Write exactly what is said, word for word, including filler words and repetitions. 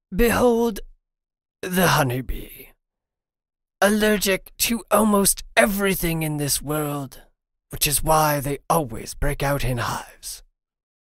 Behold the honeybee, allergic to almost everything in this world, which is why they always break out in hives.